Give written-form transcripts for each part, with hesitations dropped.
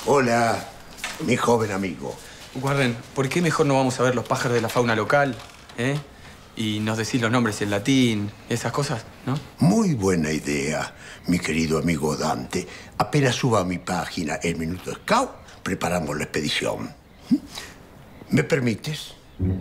Hola, mi joven amigo. Warren, ¿por qué mejor no vamos a ver los pájaros de la fauna local? Y nos decís los nombres en latín, esas cosas, ¿no? Muy buena idea, mi querido amigo Dante. Apenas suba a mi página El Minuto Scout, preparamos la expedición. ¿Me permites?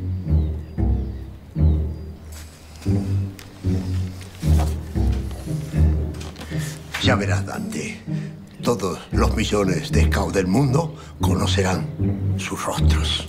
Ya verás, Dante. Todos los millones de scouts del mundo conocerán sus rostros.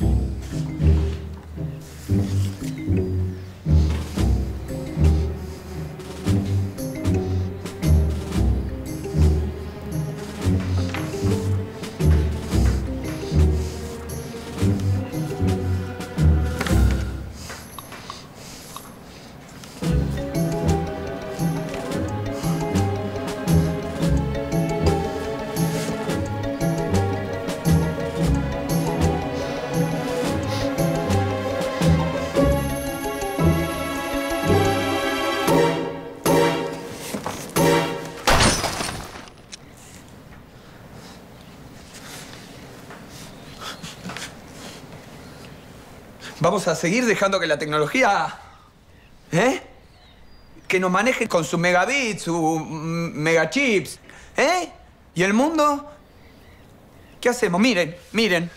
Vamos a seguir dejando que la tecnología... que nos maneje con sus megabits, sus megachips. ¿Y el mundo? ¿Qué hacemos? Miren, miren.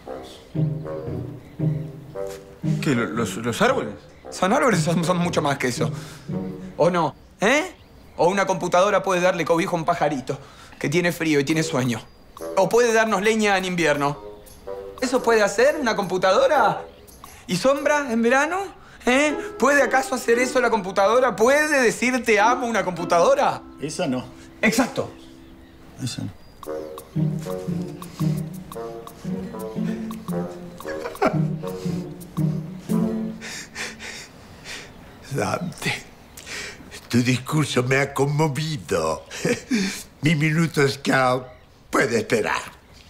¿Qué? ¿Los árboles? Son árboles, son mucho más que eso. ¿O no? O una computadora puede darle cobijo a un pajarito que tiene frío y tiene sueño. O puede darnos leña en invierno. ¿Eso puede hacer una computadora? ¿Y sombra en verano? ¿Puede acaso hacer eso la computadora? ¿Puede decir te amo una computadora? Esa no. Exacto. Esa no. Dante, tu discurso me ha conmovido. Mi Minuto Scout puede esperar.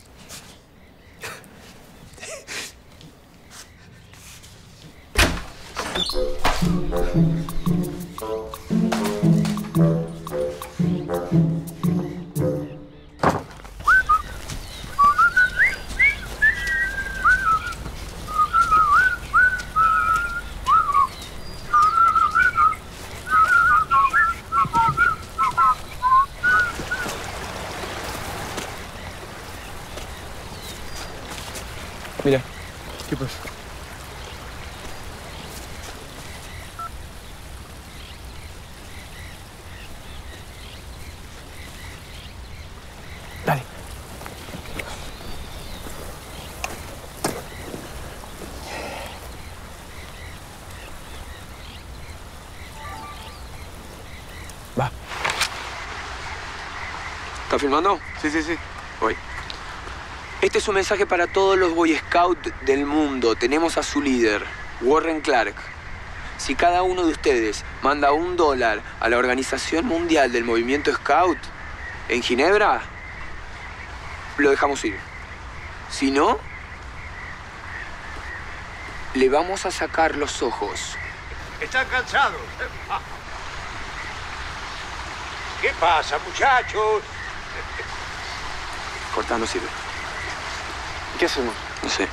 Mira. ¿Qué pasa? Dale. Va. ¿Está filmando? Sí, sí, sí. Voy. Este es un mensaje para todos los Boy Scouts del mundo. Tenemos a su líder, Warren Clark. Si cada uno de ustedes manda $1 a la Organización Mundial del Movimiento Scout en Ginebra, lo dejamos ir. Si no, le vamos a sacar los ojos. ¿Están cansados? ¿Qué pasa, muchachos? Cortá, no sirve. ¿Qué hacemos? No sé.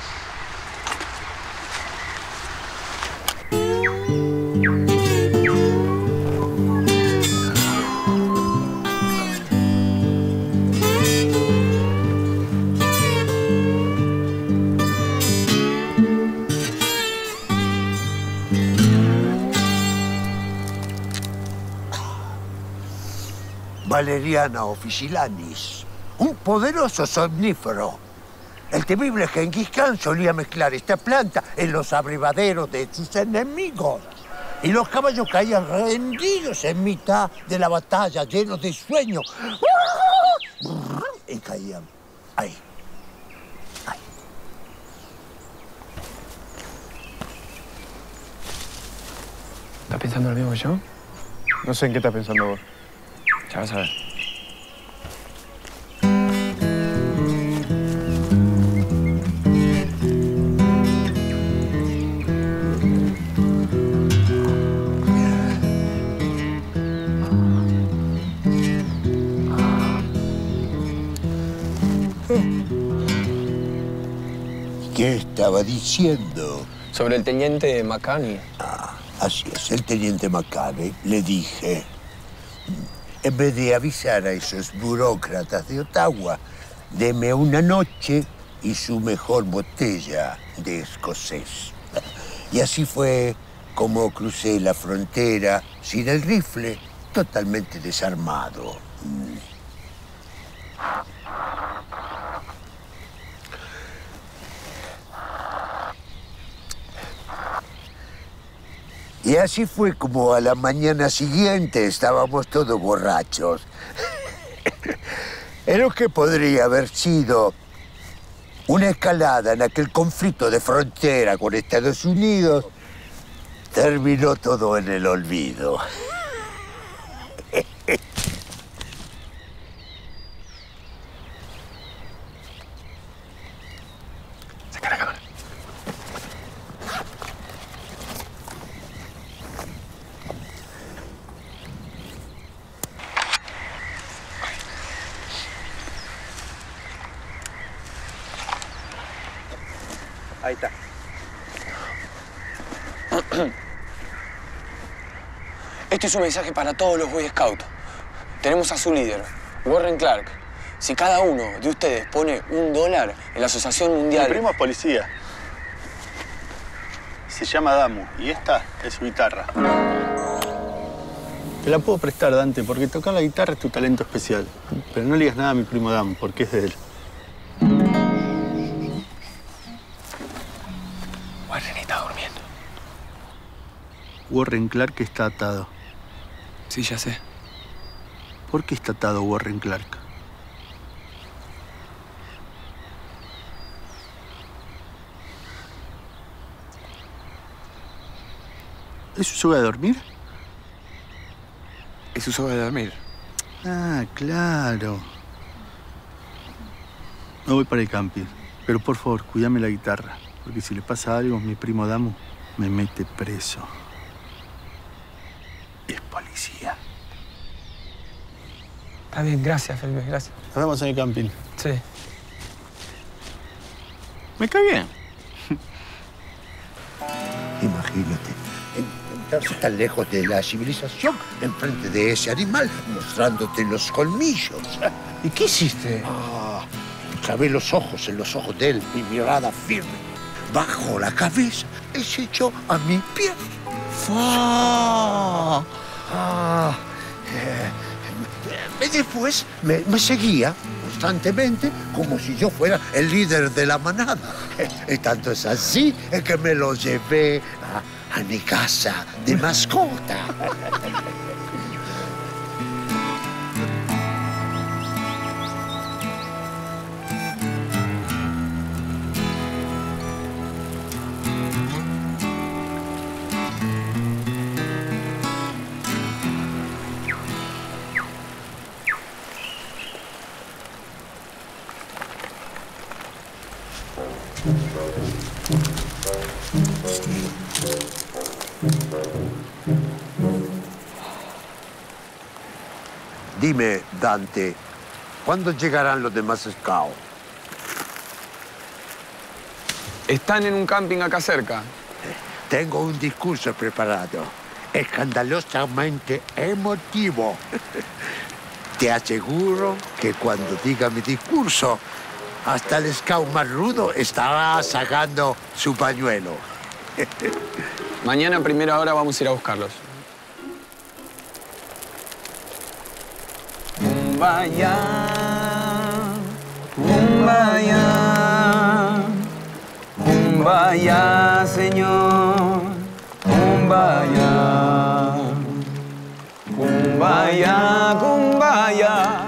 Valeriana officialis, un poderoso somnífero. El temible Genghis Khan solía mezclar esta planta en los abrevaderos de sus enemigos. Y los caballos caían rendidos en mitad de la batalla, llenos de sueño. Y caían ahí. Ahí. ¿Estás pensando lo mismo que yo? No sé en qué estás pensando vos. Ya vas a ver. ¿Qué estaba diciendo? Sobre el teniente McCanny. Así es, el teniente McCanny. Le dije, en vez de avisar a esos burócratas de Ottawa, deme una noche y su mejor botella de escocés. Y así fue como crucé la frontera sin el rifle, totalmente desarmado. Y así fue como a la mañana siguiente estábamos todos borrachos. En lo que podría haber sido una escalada en aquel conflicto de frontera con Estados Unidos, terminó todo en el olvido. Saca la cámara. Ahí está. Este es un mensaje para todos los Boy Scouts. Tenemos a su líder, Warren Clark. Si cada uno de ustedes pone $1 en la Asociación Mundial... Mi primo es policía. Se llama Damu y esta es su guitarra. Te la puedo prestar, Dante, porque tocar la guitarra es tu talento especial. Pero no le digas nada a mi primo Damu, porque es de él. Warren está durmiendo. Warren Clark está atado. Sí, ya sé. ¿Por qué está atado Warren Clark? ¿Es su soga de dormir? Es su soga de dormir. Ah, claro. No voy para el camping. Pero por favor, cuídame la guitarra. Porque si le pasa algo, mi primo Damu me mete preso. Es policía. Está bien, gracias, Felipe, gracias. Nos vemos en el camping. Sí. Me cae bien. Imagínate, entrarse tan lejos de la civilización, enfrente de ese animal, mostrándote los colmillos. ¿Y qué hiciste? Clavé los ojos en los ojos de él, mi mirada firme. Bajó la cabeza y se echó a mi pie. Y después me seguía constantemente como si yo fuera el líder de la manada. Y tanto es así que me lo llevé a mi casa de mascota. Dime, Dante, ¿cuándo llegarán los demás scouts? Están en un camping acá cerca. Tengo un discurso preparado, escandalosamente emotivo. Te aseguro que cuando diga mi discurso, hasta el scout más rudo estará sacando su pañuelo. Mañana a primera hora vamos a ir a buscarlos. Kumbaya, kumbaya, kumbaya, Señor, kumbaya, kumbaya, kumbaya,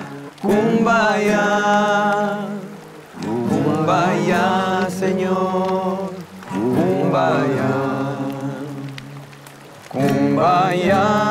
kumbaya, kumbaya, Señor, kumbaya, kumbaya.